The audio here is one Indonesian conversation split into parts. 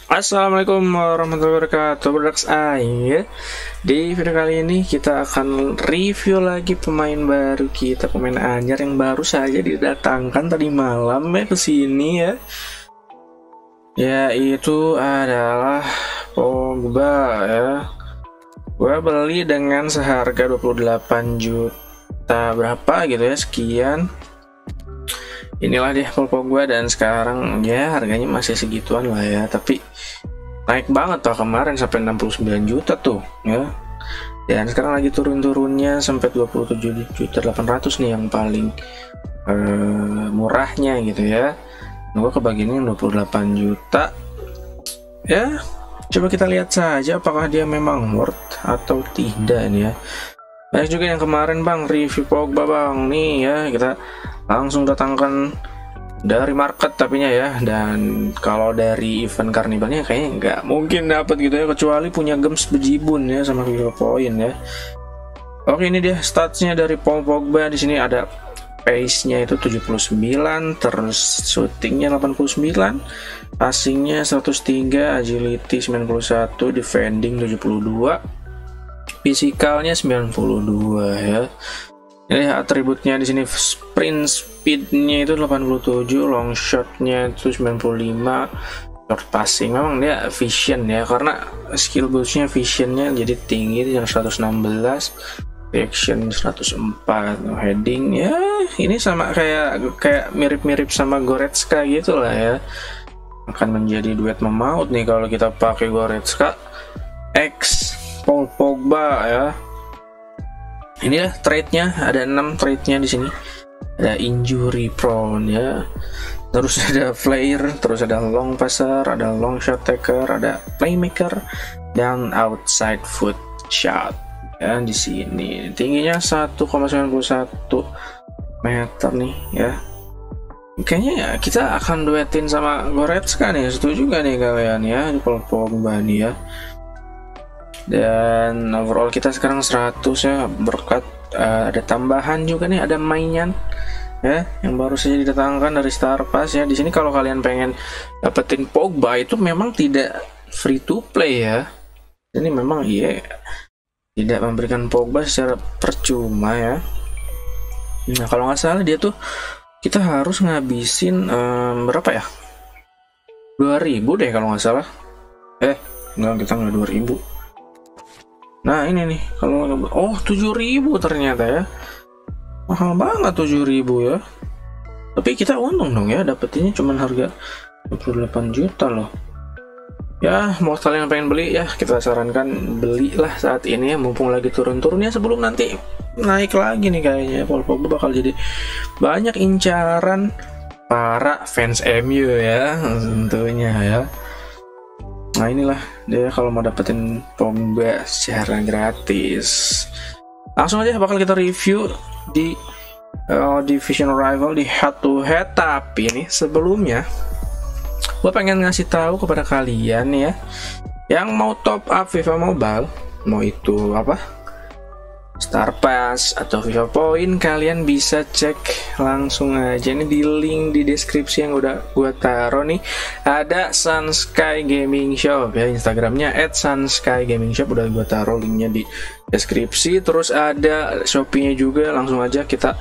Assalamualaikum warahmatullahi wabarakatuh, Berdax ya. Di video kali ini kita akan review lagi pemain baru kita, pemain anyar yang baru saja didatangkan tadi malam ya ke sini ya. Yaitu adalah Pogba ya. Gua beli dengan seharga 28 juta berapa gitu ya, sekian. Inilah dia Paul Pogba, dan sekarang ya harganya masih segituan lah ya, tapi naik banget tuh kemarin sampai 69 juta tuh ya, dan sekarang lagi turun-turunnya sampai 27.800 nih yang paling murahnya gitu ya. Gua kebagiannya 28 juta ya. Coba kita lihat saja apakah dia memang worth atau tidak nih ya. Banyak juga yang kemarin bang review Pogba bang nih ya, kita langsung datangkan dari market tapinya ya, dan kalau dari event karnivalnya kayaknya nggak mungkin dapat gitu ya, kecuali punya gems bejibun ya sama FIFA Point ya. Oke, ini dia statsnya dari Paul Pogba. Di sini ada pace-nya itu 79, terus shootingnya 89, passingnya 103, agility 91, defending 72, fisikalnya 92 ya. Ini atributnya di sini, sprint speednya itu 87, long shotnya itu 95, short passing memang dia vision ya, karena skill boostnya visionnya jadi tinggi yang 116, reaction 104, heading ya ini sama kayak mirip-mirip sama Goretzka gitu lah ya. Akan menjadi duet memaut nih kalau kita pakai Goretzka X Paul Pogba ya. Inilah trade-nya, ada 6 trade-nya di sini. Ada injury prone ya. Terus ada flare, terus ada long passer, ada long shot taker, ada playmaker, dan outside foot shot. Ya, di sini tingginya 1,91 meter nih ya. Kayaknya ya kita akan duetin sama Goretzka nih, setuju gak nih kalian ya di Paul Pogba nih ya. Dan overall kita sekarang 100 ya, berkat ada tambahan juga nih, ada mainan ya yang baru saja didatangkan dari Star Pass ya. Di sini kalau kalian pengen dapetin Pogba itu memang tidak free to play ya. Ini memang tidak memberikan Pogba secara percuma ya. Nah, kalau nggak salah dia tuh kita harus ngabisin berapa ya? 2000 deh kalau nggak salah. Enggak, kita nggak 2000. Nah ini nih, kalau 7.000 ternyata ya, mahal banget 7.000 ya. Tapi kita untung dong ya, dapetinnya cuman harga 28 juta loh. Ya mau kalian yang pengen beli ya, kita sarankan belilah saat ini ya, mumpung lagi turun-turunnya, sebelum nanti naik lagi nih kayaknya Paul Pogba bakal jadi banyak incaran para fans MU ya tentunya ya. Nah inilah dia kalau mau dapetin Pogba secara gratis. Langsung aja bakal kita review di division rival di head to head. Tapi ini sebelumnya gue pengen ngasih tahu kepada kalian ya, yang mau top up FIFA Mobile, mau itu apa Star Pass atau FIFA Point, kalian bisa cek langsung aja nih di link di deskripsi yang udah gua taruh nih. Ada Sunsky Gaming Shop ya, Instagramnya @sunskygamingshop, udah gua taruh linknya di deskripsi. Terus ada Shopee-nya juga, langsung aja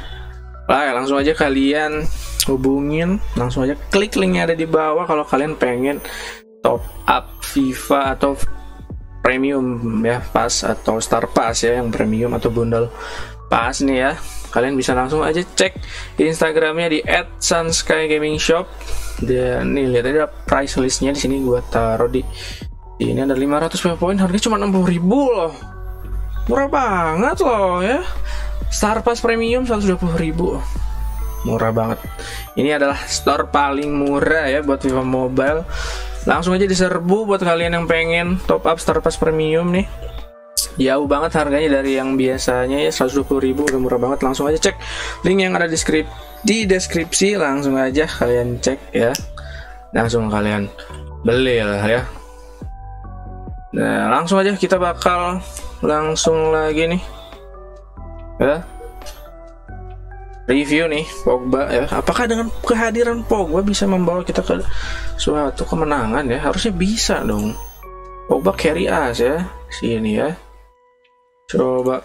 kalian hubungin, langsung aja klik linknya ada di bawah kalau kalian pengen top up FIFA atau premium ya, pass atau Star Pass ya, yang premium atau bundle pass nih ya. Kalian bisa langsung aja cek di Instagramnya di @sunskygamingshop. Dan nih lihat aja price listnya di sini, gua taruh di ini ada 500 poin, harganya cuma 60.000 loh, murah banget loh ya. Star Pass premium 120.000, murah banget. Ini adalah store paling murah ya buat FIFA Mobile. Langsung aja diserbu buat kalian yang pengen top up Star Pass premium nih. Jauh banget harganya dari yang biasanya ya, 120.000, udah murah banget. Langsung aja cek link yang ada di deskripsi, langsung aja kalian cek ya, langsung kalian beli lah ya. Nah langsung aja kita bakal langsung lagi nih ya. review nih Pogba ya. Apakah dengan kehadiran Pogba bisa membawa kita ke suatu kemenangan ya? Harusnya bisa dong. Pogba carry us ya, sini ya. Coba.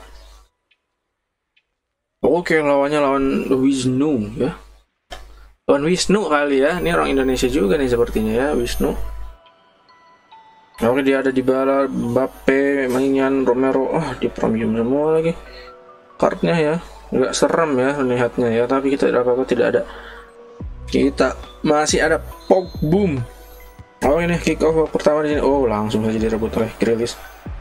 Oke, lawannya lawan Wisnu ya. Lawan Wisnu kali ya. Ini orang Indonesia juga nih sepertinya ya, Wisnu. Oke, dia ada di bala Mbappe, Maignan, Romero. Di premium semua lagi kartnya ya. Nggak serem ya melihatnya ya, tapi kita apa-apa tidak ada. Kita masih ada Pogboom. Ini kick off pertama di sini. Langsung saja direbut oleh Grealish.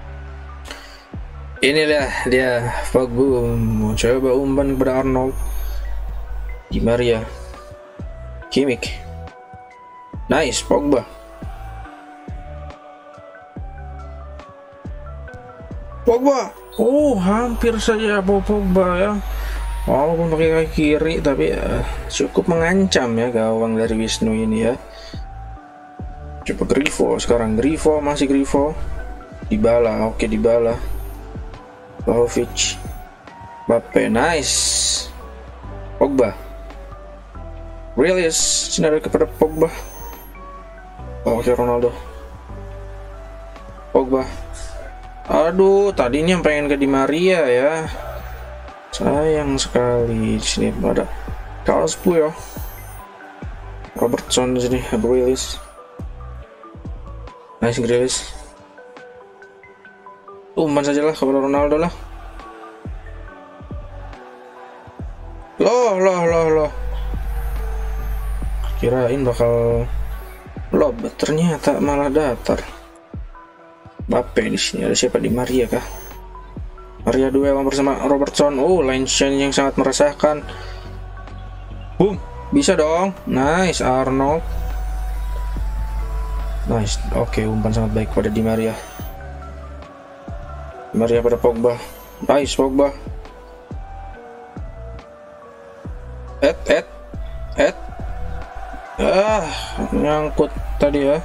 Inilah dia Pogboom. Coba umpan kepada Arnold, Di Maria, Kimmich. Nice, Pogba. Hampir saja Pogba ya. Walaupun pakai kaki kiri, tapi cukup mengancam ya gawang dari Wisnu ini ya. Coba Grifo sekarang. Masih Grifo. Dybala, oke Dybala. Vlahovic, Mbappe, nice. Pogba. Grealish, sinar kepada Pogba. Oke, Ronaldo. Pogba. Aduh, tadinya pengen ke Di Maria ya. Sayang sekali. Di sini ada Carlos Puyol, Robertson di sini, Grealish. Nice Grealish. Umpan sajalah kepada Ronaldo lah. Loh. Kirain bakal lob, ternyata malah datar. Mbappe di sini ada siapa? Di Maria kah? Maria duel bersama Robertson. Line change yang sangat meresahkan. Boom, bisa dong. Nice Arnold. Nice. Oke, umpan sangat baik pada Di Maria. Di Maria pada Pogba. Nice Pogba. Nyangkut tadi ya.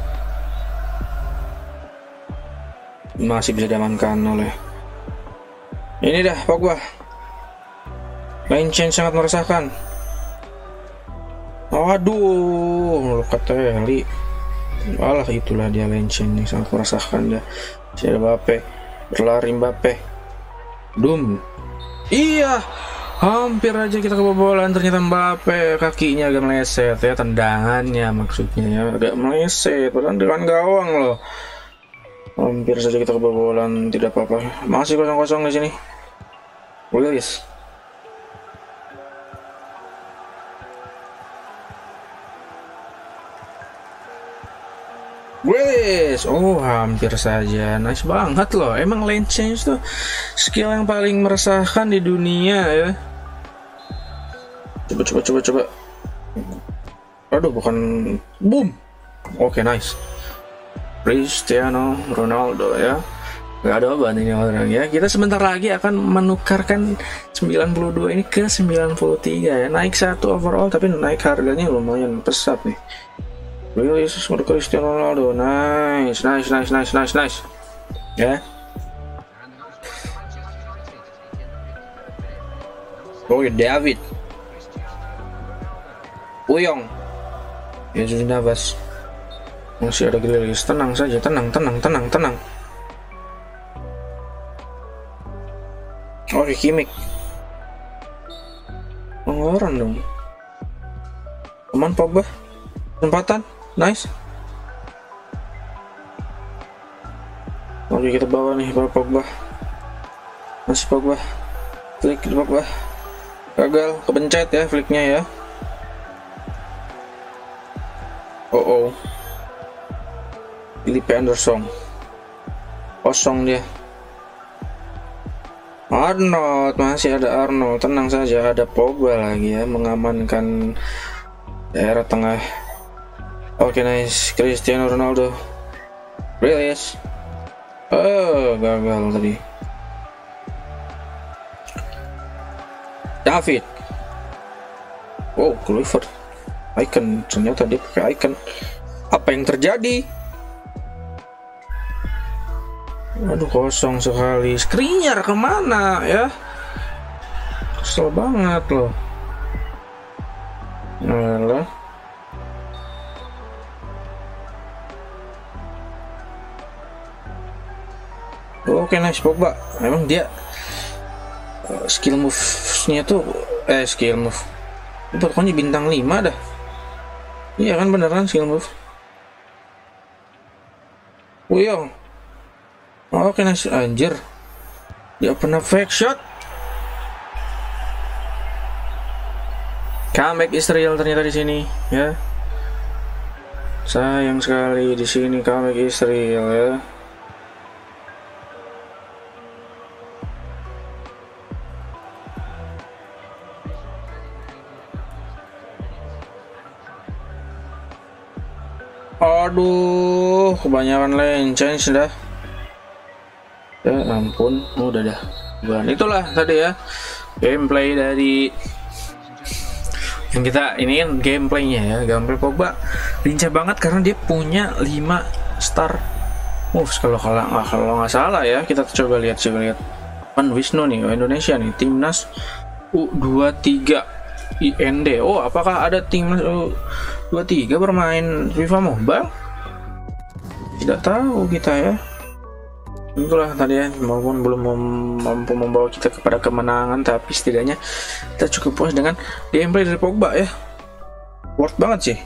Masih bisa diamankan oleh ini dah Pogba. Line change sangat meresahkan. Waduh, luka teli. Alah, itulah dia line change yang sangat meresahkan ya. Si Mbappe, berlari Mbappe. Dum. Iya, hampir aja kita kebobolan. Ternyata Mbappe kakinya agak meleset ya, tendangannya maksudnya ya, agak meleset. Padahal dengan gawang loh. Hampir saja kita kebobolan, tidak apa-apa. Masih 0-0 di sini. Grealish. Hampir saja. Nice banget loh. Emang lane change tuh skill yang paling meresahkan di dunia ya. Coba. Aduh, bukan. Boom. Oke, nice. Cristiano Ronaldo ya. Gak ada obat ini orang ya. Kita sebentar lagi akan menukarkan 92 ini ke 93 ya. Naik 1 overall, tapi naik harganya lumayan pesat nih. Grealish untuk Cristiano Ronaldo. Nice. Ya. David. Puyong. Jesus Navas. Masih ada Grealish. Tenang saja, tenang. Oke, Kimmich. Pengeluaran dong. Aman Pogba. Kesempatan. Nice. Oke, kita bawa nih Pogba. Masih Pogba. Flick Pogba. Gagal, kepencet ya flicknya ya. Filipe Anderson. Kosong dia. Arnold, masih ada Arnold. Tenang saja, ada Pogba lagi ya, mengamankan daerah tengah. Oke, nice. Cristiano Ronaldo. Grealish. Gagal tadi. David. Kluivert. Icon, ternyata dia pakai icon. Apa yang terjadi? Aduh, kosong sekali. Skriniar kemana ya? Kesel banget loh. Alah. Oke, nice Pogba. Memang dia skill move-nya tuh skill move. Pokoknya bintang 5 dah. Iya kan, beneran skill move. Wuyong. Oke, nice. Anjir. Dia pernah fake shot. Comeback Israel ternyata di sini, ya. Sayang sekali di sini comeback Israel, ya. Aduh, kebanyakan lane change dah. Ya ampun, udah dah. Itulah tadi ya gameplay dari yang kita ini kan gameplaynya ya. Gameplay Pogba lincah banget karena dia punya 5 star moves kalau nggak salah ya. Kita coba lihat Pan Wisnu nih, Indonesia nih, timnas U23 IND. Oh, apakah ada timnas U23 bermain FIFA Mobile? Tidak tahu kita ya. Itulah tadi ya, maupun belum mampu membawa kita kepada kemenangan, tapi setidaknya kita cukup puas dengan gameplay dari Pogba ya. Worth banget sih.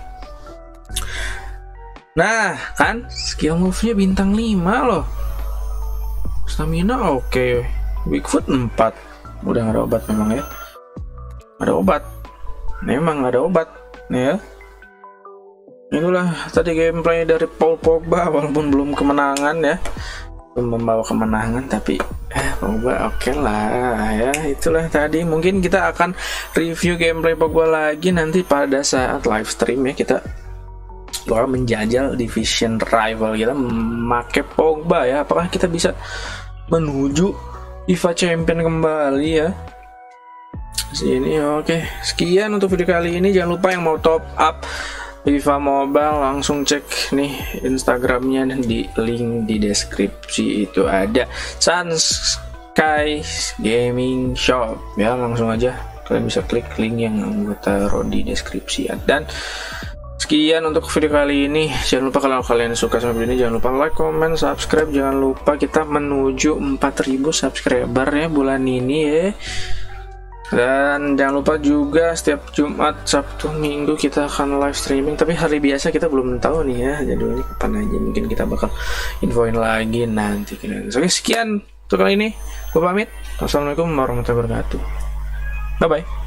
Nah kan, skill move-nya bintang 5 loh. Stamina oke. Bigfoot 4. Udah gak ada obat memang ya. Ada obat. Memang ada obat ya. Itulah tadi gameplay dari Paul Pogba, walaupun belum kemenangan ya, belum membawa kemenangan, tapi Pogba oke lah ya. Itulah tadi, mungkin kita akan review gameplay Pogba lagi nanti pada saat live stream ya. Kita bakal menjajal division rival kita memakai Pogba ya. Apakah kita bisa menuju FIFA Champion kembali ya sini. Oke, sekian untuk video kali ini. Jangan lupa yang mau top up FIFA Mobile langsung cek nih Instagramnya di link di deskripsi, itu ada Sunsky Gaming Shop ya. Langsung aja kalian bisa klik link yang gue taruh di deskripsi ya. Dan sekian untuk video kali ini. Jangan lupa kalau kalian suka sama video ini, jangan lupa like, comment, subscribe. Jangan lupa kita menuju 4000 subscriber ya bulan ini ya. Dan jangan lupa juga setiap Jumat, Sabtu, Minggu kita akan live streaming. Tapi hari biasa kita belum tahu nih ya jadwalnya kapan aja. Mungkin kita bakal infoin lagi nanti. Oke, sekian untuk kali ini. Gue pamit. Wassalamualaikum warahmatullahi wabarakatuh. Bye bye.